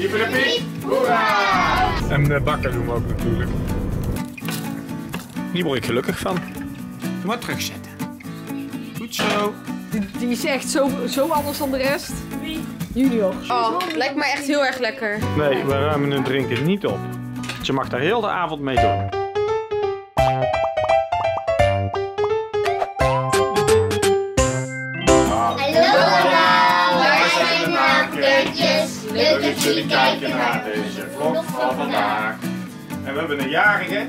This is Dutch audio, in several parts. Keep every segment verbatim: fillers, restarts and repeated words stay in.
Hyper de piep, hoera! En uh, bakken doen we ook natuurlijk. Hier word ik gelukkig van. Doe maar terugzetten. Goed zo. Die, die is echt zo, zo anders dan de rest. Wie? Junior. Oh, lijkt me echt heel erg lekker. Nee, we ruimen het drinken niet op. Ze mag daar heel de avond mee doen. Leuk dat jullie kijken naar deze vlog van vandaag. En we hebben een jarige.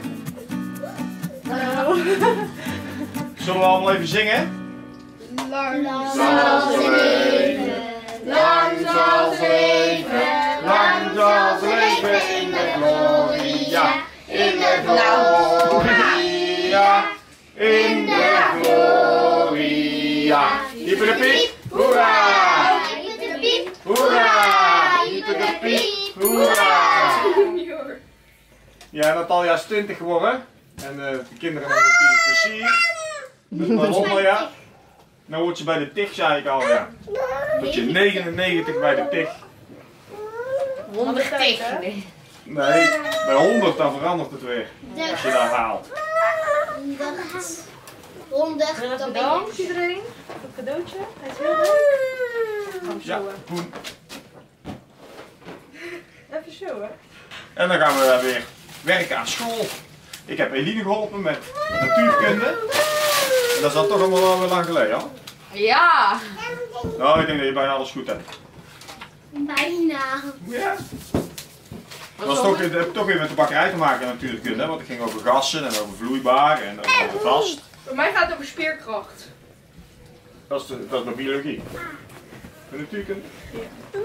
Zullen we allemaal even zingen? Lang zal ze leven, lang zal ze leven, lang zal ze leven in de gloria, in de gloria, in de gloria. Hyper de piep, hoera! Hyper de piep, hoera! Hyper de piep, hoera! Ja, Natalia is twintig geworden en uh, de kinderen hebben natuurlijk plezier. Dus maar honderd jaar. Nou wordt ze bij de tig, zei ik al, ja. Tot je negenennegentig bij de tig. honderd tegen. Nee, bij honderd dan verandert het weer. Als je dat haalt. honderd. Dan bedankt iedereen voor het cadeautje. Hij is heel leuk. Gaan we Ja, showen. boem. Even showen. En dan gaan we weer werken aan school. Ik heb Eline geholpen met natuurkunde. En dat is dan toch allemaal wel weer lang geleden, hoor. Ja. Nou, ik denk dat je bijna alles goed hebt. Bijna. Ja. Dat was toch, dat heb toch weer met de bakkerij te maken natuurkunde, hè? Want het ging over gassen en over vloeibaar en over vast. Bij mij gaat het over spierkracht. Dat is, de, dat is bij biologie. De natuurkunde. Ja.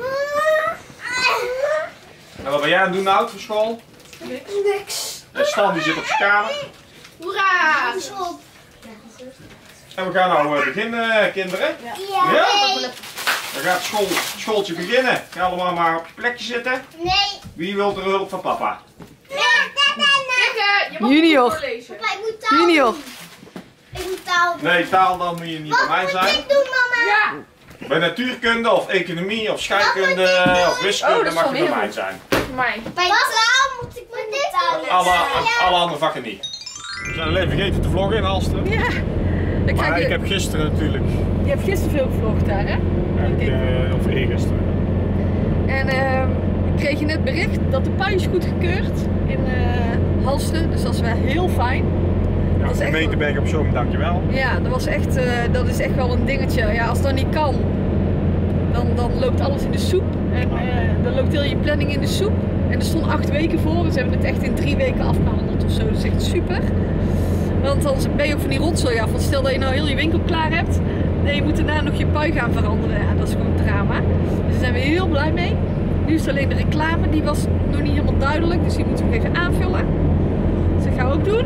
En wat ben jij aan het doen nou voor school? Niks. Niks. En Stan die zit op zijn kamer. Hoera! En we gaan nou uh, beginnen, kinderen. Ja. Ja? Dan gaat het school, schooltje beginnen. Ga allemaal maar op je plekje zitten. Nee. Wie wil er hulp van papa? Nee. Kijk, je mag Junior. voorlezen. Papa, ik moet taal Junior. doen. Ik moet taal doen. Nee, taal dan moet je niet bij mij Wat moet zijn. ik doen, mama? Ja. Bij natuurkunde of economie of scheikunde of Oh, wiskunde dat is mag van je bij heel mij goed. zijn. Voor mij. Bij taal moet ik met dit doen. Alle, alle andere vakken niet. We zijn alleen vergeten te vloggen in Halsteren. Ja. Ik ga Maar je, ik heb gisteren natuurlijk, je hebt gisteren veel gevlogd daar, hè? ik, uh, of eergisteren. En uh, ik kreeg je net bericht dat de pui is goedgekeurd in uh, Halsteren. Dus dat is wel heel fijn. Ja, Dat is echt gemeente Bergen op Zoom, dankjewel. Ja, dat, was echt, uh, dat is echt wel een dingetje. Ja, als dat niet kan, dan, dan loopt alles in de soep. En uh, dan loopt heel je planning in de soep. En er stond acht weken voor en ze hebben het echt in drie weken afgehandeld of zo. Dat is echt super. Want dan ben je ook van die rotzooi af. Want stel dat je nou heel je winkel klaar hebt en je moet daarna nog je pui gaan veranderen. Ja, dat is gewoon drama. Dus daar zijn we heel blij mee. Nu is het alleen de reclame, die was nog niet helemaal duidelijk. Dus die moeten we nog even aanvullen. Dus dat gaan we ook doen.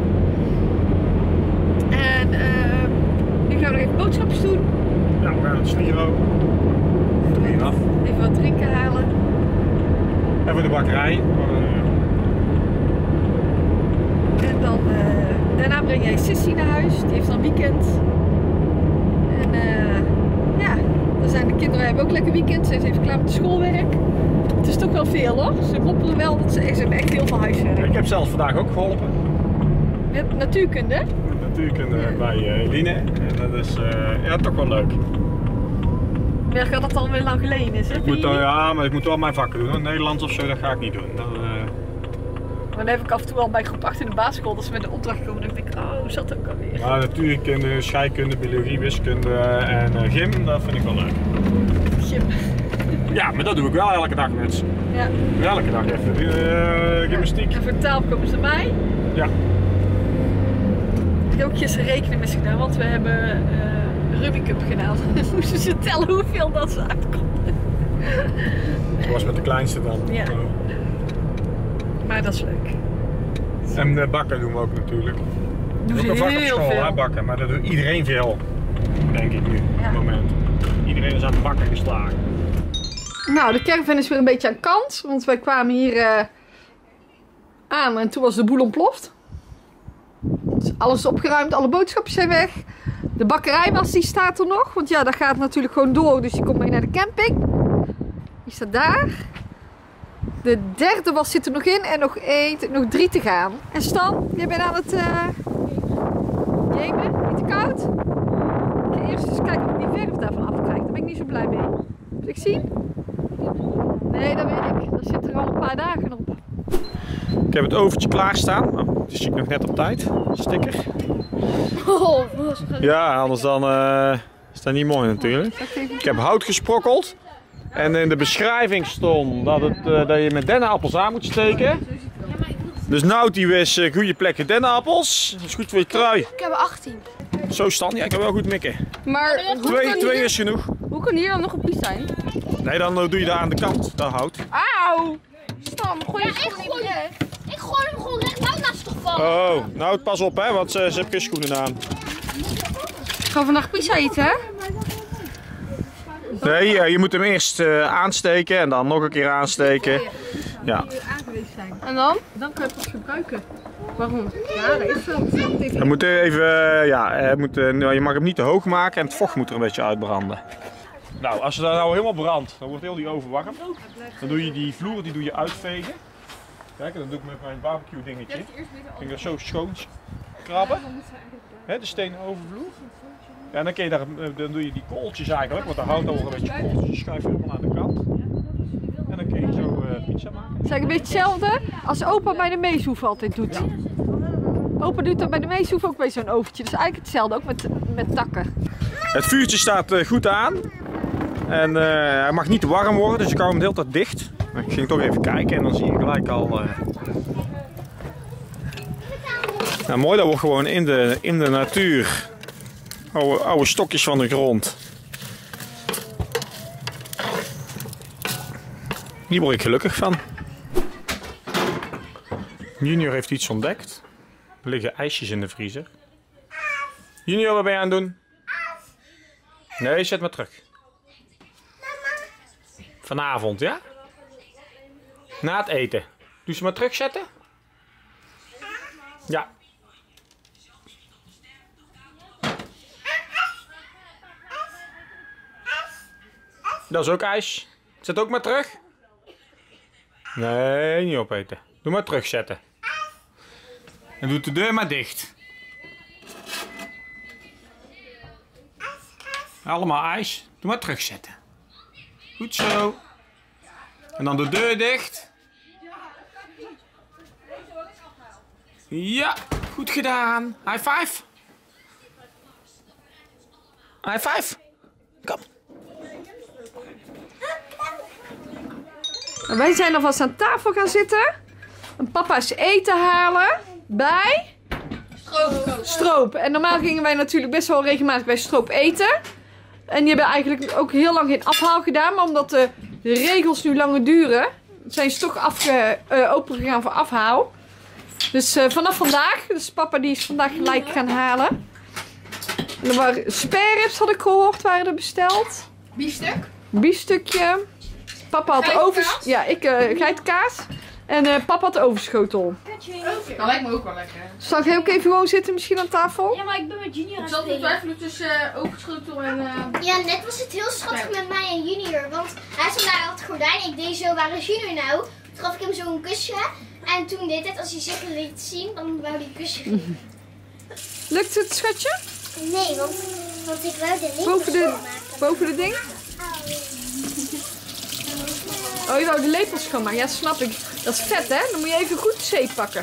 En uh, nu gaan we nog even boodschapjes doen. Ja, we gaan het Sliro. Drieën af. Even wat drinken halen. En voor de bakkerij. En dan, uh, daarna breng jij Sissy naar huis. Die heeft dan weekend. En uh, ja, dan zijn de kinderen hebben ook lekker weekend. Ze zijn even klaar met het schoolwerk. Het is toch wel veel, hoor. Ze moppelen wel. Dat ze, ze hebben echt heel veel huiswerk. Ik heb zelfs vandaag ook geholpen. Met natuurkunde. Met natuurkunde ja. bij uh, Eline. En dat is uh, ja, toch wel leuk. Merk dat het alweer lang geleden is, hè? Ik moet dan, ja, maar ik moet wel mijn vakken doen. Hoor. Nederlands of zo, dat ga ik niet doen. Dat, uh... Maar dan heb ik af en toe al bij groep acht in de basisschool, dat ze met de opdracht komen. Dan denk ik, oh, hoe zat dat ook alweer? Ja, natuurkunde, scheikunde, biologie, wiskunde en uh, gym, dat vind ik wel leuk. Gym. Ja, maar dat doe ik wel elke dag met ze. Ja. Elke dag even uh, gymnastiek. En voor taal komen ze bij. Ja. Ik heb ook gisteren rekenen mis gedaan, want we hebben uh, Rubik's Cup gedaan. Dan moesten ze tellen hoeveel dat ze uitkomen. Dat was met de kleinste dan. Ja. Maar dat is leuk. En uh, bakken doen we ook natuurlijk. Doen ook ze een vak op heel school, veel. hè, bakken, maar dat doet iedereen veel. Denk ik nu, op Ja. het moment. Iedereen is aan het bakken geslagen. Nou, de caravan is weer een beetje aan kant, want wij kwamen hier uh, aan en toen was de boel ontploft. Dus alles is opgeruimd, alle boodschapjes zijn weg. De bakkerij was, die staat er nog, want ja, dat gaat natuurlijk gewoon door, dus die komt mee naar de camping. Die staat daar. De derde was zit er nog in en nog één, nog drie te gaan. En Stan, jij bent aan het uh... jemen, niet te koud? Ik ga eerst eens kijken of ik die verf daarvan afkrijg. Daar ben ik niet zo blij mee. Wil ik zien? Nee, dat weet ik. Dat zit er al een paar dagen op. Ik heb het overtje klaarstaan. Oh, die zie ik nog net op tijd. Sticker. Oh, ja, anders dan uh, is dat niet mooi natuurlijk. Ik heb hout gesprokkeld. En in de beschrijving stond dat, het, uh, dat je met dennenappels aan moet steken. Dus nou die wist uh, goede plekken dennenappels. Dat is goed voor je trui. Ik heb er achttien. Zo Stan, ja ik heb wel goed mikken. Maar Twee, twee is genoeg. Hoe kan hier dan nog een piet zijn? Nee, dan uh, doe je daar aan de kant, dat hout. Auw! Stam, gooi je Ja, ik gooi hem. Ik gooi hem gewoon recht nou naast toch vallen. Oh, nou pas op hè, want ze, ze hebben geen schoenen aan. Gaan we vandaag pizza eten, hè? Nee, uh, je moet hem eerst uh, aansteken en dan nog een keer aansteken. Ja. En dan? Dan kan je het pas gebruiken. Waarom? Ja, dat is zo. Je moet even, uh, ja, uh, moet, uh, je mag hem niet te hoog maken en het vocht moet er een beetje uitbranden. Nou, als het nou helemaal brandt, dan wordt heel die oven warm. Dan doe je die vloer die doe je uitvegen. Kijk, dat doe ik met mijn barbecue dingetje. Ik ging dat zo schoon krabben. He, de stenen overvloer. Ja, en dan, kun je daar, dan doe je die kooltjes eigenlijk, want dan houdt al een beetje kooltjes. Schuif je helemaal aan de kant. En dan kun je zo uh, pizza maken. Het is eigenlijk een beetje hetzelfde als opa bij de meeshoef altijd doet. Opa doet dat bij de meeshoef ook bij zo'n oventje. Dus eigenlijk hetzelfde, ook met, met takken. Het vuurtje staat uh, goed aan. En uh, hij mag niet te warm worden, dus ik hou hem de hele tijd dicht. Ik ging toch even kijken en dan zie je gelijk al... Uh... Nou, mooi, dat wordt gewoon in de, in de natuur. Oude, oude stokjes van de grond. Hier word ik gelukkig van. Junior heeft iets ontdekt. Er liggen ijsjes in de vriezer. Junior, wat ben je aan het doen? Nee, zet maar terug. Vanavond, ja? Na het eten. Doe ze maar terugzetten. Ja. Dat is ook ijs. Zet ook maar terug. Nee, niet opeten. Doe maar terugzetten. En doe de deur maar dicht. Allemaal ijs. Doe maar terugzetten. Goed zo. En dan de deur dicht. Ja, goed gedaan. High five. High five. Kom. Wij zijn alvast aan tafel gaan zitten. En papa is eten halen bij Stroop. Stroop. En normaal gingen wij natuurlijk best wel regelmatig bij Stroop eten. En die hebben eigenlijk ook heel lang geen afhaal gedaan. Maar omdat de, de regels nu langer duren, zijn ze toch afge, uh, open gegaan voor afhaal. Dus uh, vanaf vandaag, dus papa die is vandaag gelijk gaan halen. En er waren spareribs, had ik gehoord, waren er besteld. Biefstuk. Biefstukje. Papa had over... Ja, ik uh, geitenkaas. En uh, papa had overschotel. Dat lijkt me ook wel lekker. Zal ik ook even gewoon zitten misschien aan tafel? Ja, maar ik ben met Junior aan Ik het zat te spelen. twijfelen tussen uh, overschotel en... Uh... Ja, net was het heel schattig met mij en Junior. Want hij stond daar aan het gordijn. Ik deed zo, waar is Junior nou? Toen gaf ik hem zo een kusje. En toen deed het, als hij zich liet zien, dan wou hij een kusje geven. Lukt het, schatje? Nee, want, want ik wou de lepels Boven de, schoonmaken. boven de ding? Oh, je wou de lepels schoonmaken. Ja, snap ik. Dat is vet, hè? Dan moet je even goed zeep pakken.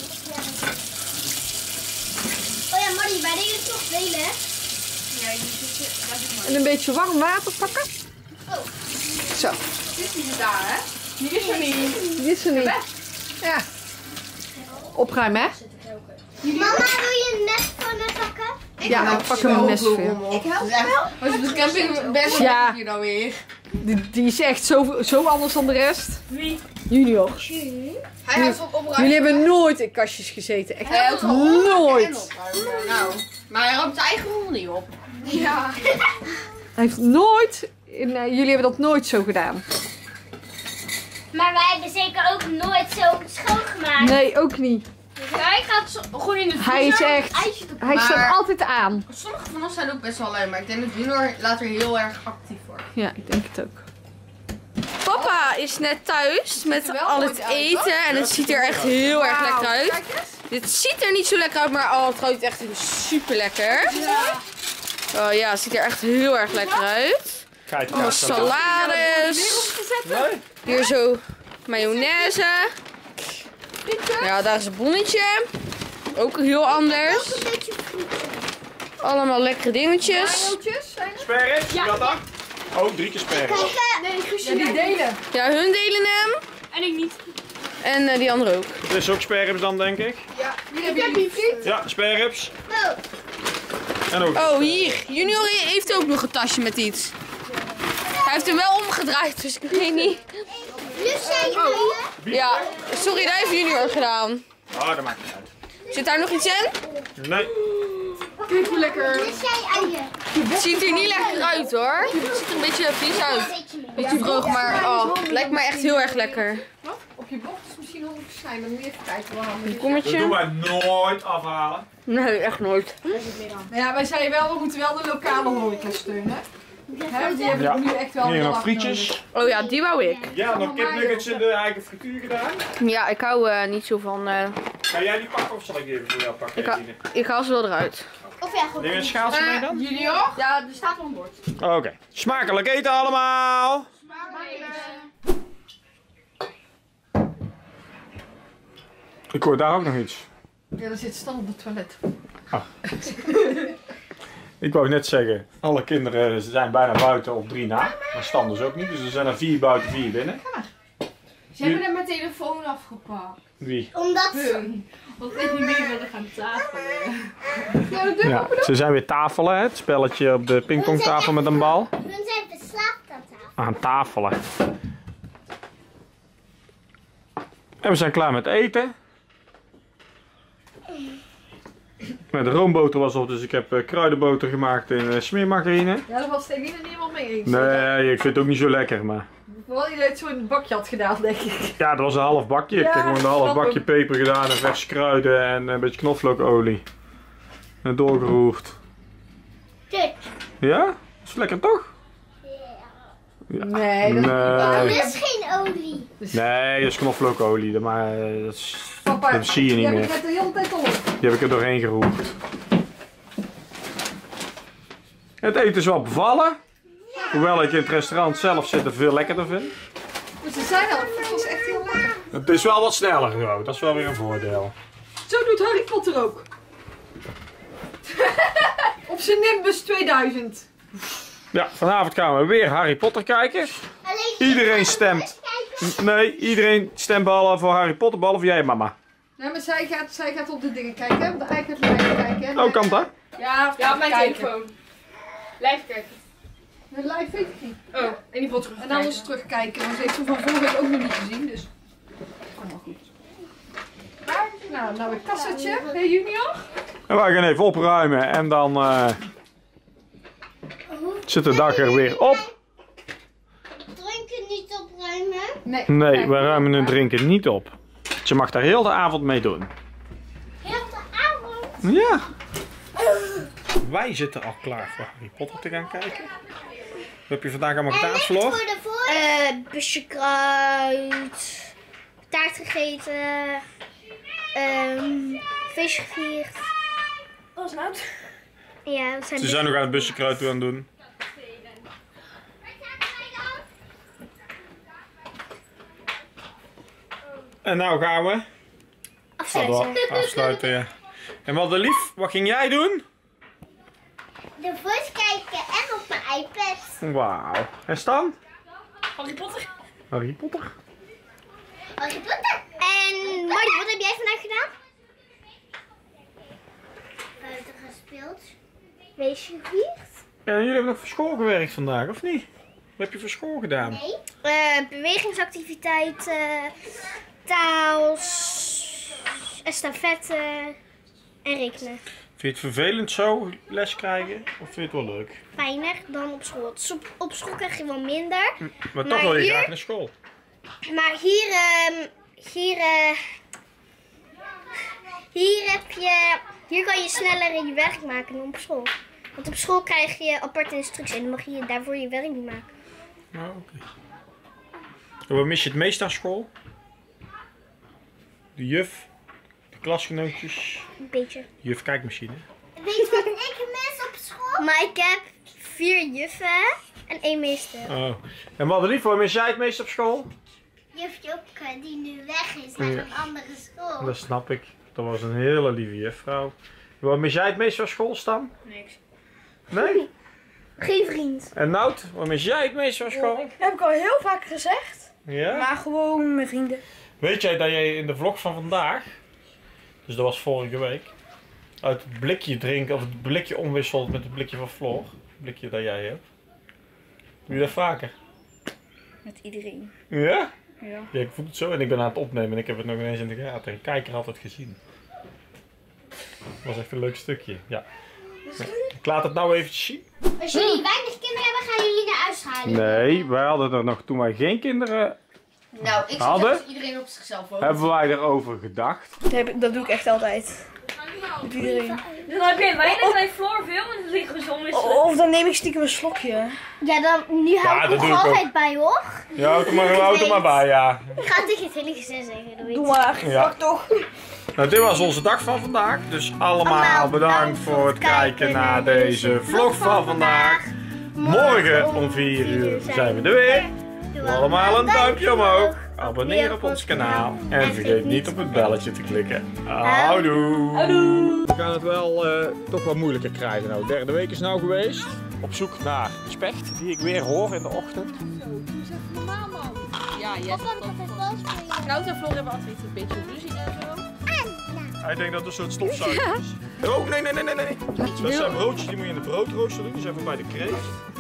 Oh ja, Marie, wij deden toch delen, hè? En een beetje warm water pakken. Oh. Zo. Dit is het daar, hè? Die is er niet. Die is er niet. Ja. Opruimen, hè? Mama, doe je een mes van het pakken? Ja, ik pak hem een mes voor. Ik help wel. Als je op de camping bent, Ja. hier dan weer. Die, die is echt zo, zo anders dan de rest. Wie? Junior. Hij houdt op opruimen. Jullie hebben nooit in kastjes gezeten. Echt Hij houdt op opruimen en nooit. opruimen. Nou, maar hij ruimt zijn eigen rol niet op. Ja. Hij heeft nooit... In, uh, jullie hebben dat nooit zo gedaan. Maar wij hebben zeker ook nooit zo schoongemaakt. Nee, ook niet. Hij gaat zo, gewoon in de vriezer. Hij is echt... ijsje te Hij maar staat altijd aan. Sommige van ons zijn ook best wel leuk, maar ik denk dat Junior later heel erg actief wordt. Ja, ik denk het ook. Pap? Papa is net thuis met al het eten en het ziet er echt heel erg lekker uit. Dit ziet er niet zo lekker uit, maar oh, het ruikt echt super lekker. Oh ja, het ziet er echt heel erg lekker uit. Allemaal salades. Hier zo mayonaise. Ja, daar is een bonnetje. Ook heel anders. Allemaal lekkere dingetjes. Sperrips, ja. Dat dan? Oh, drie keer sperrips. Nee, Guusje, die delen. Ja, hun delen hem. En ik niet. En uh, die andere ook. Het is ook sperrips dan, denk ik. Ja, hier heb je die friet. Ja, sperrips. Oh. En ook. Oh, hier. Junior heeft ook nog een tasje met iets. Hij heeft hem wel omgedraaid, dus ik weet niet. Dus zijn jullie? Ja, sorry, dat heeft Junior gedaan. Ah, dat maakt niet uit. Zit daar nog iets in? Nee. Kijk hoe lekker. Dus zijn uien. Het ziet er niet lekker uit hoor. Het ziet er een beetje vies uit. Beetje droog, maar oh, het lijkt me echt heel erg lekker. Wat? Op je bocht is misschien handig zijn, dan moet je even kijken waar we Een Dat doen kommetje. wij nooit afhalen. Nee, echt nooit. Ja, wij zeiden wel, we moeten wel de lokale horeca steunen. Hè, die hebben Ja. nu echt wel Hier heel nog hard frietjes. Oh ja, die wou ik. Ja, nog kipnuggets in de eigen frituur gedaan. Ja, ik hou uh, niet zo van... Uh, Ga jij die pakken of zal ik die even voor jou pakken? ik, ha ik haal ze wel eruit. Of ja, goed. Neem je een schaaltje mee dan? Junior? Ja, er staat op een bord. Oké. Okay. Smakelijk eten allemaal! Ik hoor daar ook nog iets. Ja, er zit Stan op het toilet. Ah. Ik wou net zeggen, alle kinderen zijn bijna buiten op drie na. Maar Stan dus ook niet, dus er zijn er vier buiten, vier binnen. Ze hebben net mijn telefoon afgepakt. Wie? Omdat... Hun. Want ik niet meer wilde gaan tafelen. Ja, dat doe Ja, ze zijn weer tafelen, hè? Het spelletje op de pingpongtafel met een bal. Hun zijn verslaafd aan tafel. Aan tafelen. En we zijn klaar met eten. De roomboter was op, dus ik heb uh, kruidenboter gemaakt in uh, smeermargarine. Ja, daar was Stevine het niet helemaal mee eens. Nee, ik vind het ook niet zo lekker, maar... Vooral dat je het zo in het bakje had gedaan, denk ik. Ja, dat was een half bakje. Ik Ja, heb gewoon een half snap bakje hem. peper gedaan en verse kruiden en een beetje knoflookolie. En doorgeroerd. Kut. Ja? Is lekker toch? Ja. Nee, dat is niet waar. Nee, Dat is geen olie. nee, dat is knoflookolie. Dat, maar, eh, dat, is, Papa, dat zie je niet die meer. heb ik net de hele tijd al op. Die heb ik er doorheen geroerd. Het eten is wel bevallen. Hoewel ik in het restaurant zelf zitten veel lekkerder vind. Maar ze zijn al, het was echt heel lekker. Het is wel wat sneller gewoon. Dat is wel weer een voordeel. Zo doet Harry Potter ook. Op zijn Nimbus tweeduizend. Ja, vanavond gaan we weer Harry Potter kijken. Alleen Iedereen stemt. Nee, iedereen stemt behalve voor Harry Potter, behalve jij en mama. Nee, maar zij gaat, zij gaat op de dingen kijken, op de iPad-lijn kijken. Oh, kan dat? Ja, Ja, op mijn kijken. telefoon. Live kijken. De live weet ik niet. Oh, en die pot terug. En anders terugkijken, want ze heeft hem van vorige week ook nog niet gezien, dus... Allemaal goed. Nou, nou een kassetje, hè Junior? En wij gaan even opruimen en dan uh, zit de dag er weer op. drinken niet opruimen. Nee. Nee, we ruimen het drinken niet op. Je mag daar heel de avond mee doen. Heel de avond. Ja. Wij zitten al klaar voor Harry Potter te gaan kijken. Wat heb je vandaag allemaal gedaan, Floor? voor de voor. Uh, busje kruid. Taart gegeten. Um, feestje gevierd. Wat is nou? Ja, dat zijn Ze zijn nog aan het busje kruid toe aan het doen. En nou gaan we afsluiten. afsluiten. Ja. En wat de lief, wat ging jij doen? De voice kijken en op mijn iPad. Wauw. En Stan? Harry Potter. Harry Potter. Harry Potter. En Marty, wat heb jij vandaag gedaan? Buiten gespeeld. Feestje gevierd. Ja, jullie hebben nog voor school gewerkt vandaag, of niet? Wat heb je voor school gedaan? Nee. Uh, bewegingsactiviteiten, taal, estafette en rekenen. Vind je het vervelend zo les krijgen? Of vind je het wel leuk? Fijner dan op school. Dus op, op school krijg je wel minder. Maar toch Maar wil je hier- graag naar school. Maar hier, ehm, hier, eh, hier heb je, hier kan je sneller je werk maken dan op school. Want op school krijg je aparte instructies en dan mag je daarvoor je werk niet maken. Oh, oké. Wat mis je het meest aan school? De juf, de klasgenootjes. Een beetje. De juf kijkmachine. Weet je wat ik mis op school? Maar ik heb vier juffen en één meester. Oh. En Madelief, wat mis jij het meest op school? Juf Jokke die nu weg is naar Ja. een andere school. Dat snap ik. Dat was een hele lieve juffrouw. Wat mis jij het meest van school, Stan? Niks. Nee? Geen vriend. En Nout, wat mis jij het meest van school? Heb ik al heel vaak gezegd. Ja? Maar gewoon mijn vrienden. Weet jij dat jij in de vlog van vandaag, dus dat was vorige week, uit het blikje drinken, of het blikje omwisselt met het blikje van Floor, het blikje dat jij hebt. Doe je dat vaker? Met iedereen. Ja? Ja. Ja, ik voel het zo en ik ben aan het opnemen en ik heb het nog ineens in de gaten. Een kijker had het gezien. Dat was echt een leuk stukje, ja. Ja. Ik laat het nou eventjes zien. Als jullie weinig kinderen hebben, gaan jullie naar huis halen. Nee, wij hadden er nog, toen wij geen kinderen Nou, ik Hadden? zeg dat iedereen op zichzelf woont. hebben wij erover gedacht. Dat, heb ik- dat doe ik echt altijd. Met iedereen. Dan heb je weinig bij Floor veel en dan liggen ze omwisselen. Of dan neem ik stiekem een slokje. Ja, dan, nu hou Ja, ik dat nog doe ik altijd bij, hoor. Ja, houd er maar, houd er maar bij, ja. Ik ga het tegen het hele gezin zeggen, dat weet Doe je. maar. Ja. Fuck toch. Nou, dit was onze dag van vandaag. Dus allemaal Allemaal bedankt voor het kijken naar deze vlog van vandaag. Morgen om vier uur zijn we er weer. Doe allemaal een duimpje omhoog. Abonneer op ons kanaal. En vergeet niet op het belletje te klikken. Houdoe. We gaan het wel eh, toch wat moeilijker krijgen. Nou, de derde week is nou geweest. Op zoek naar specht, die ik weer hoor in de ochtend. Ja, yes. Nout en Floor hebben altijd een beetje ruzie en zo. Hij denkt dat het een soort stofzuiger is. Oh, nee, nee, nee, nee, nee. Dat zijn broodjes, die moet je in de broodrooster doen. Die zijn voor bij de kreeft.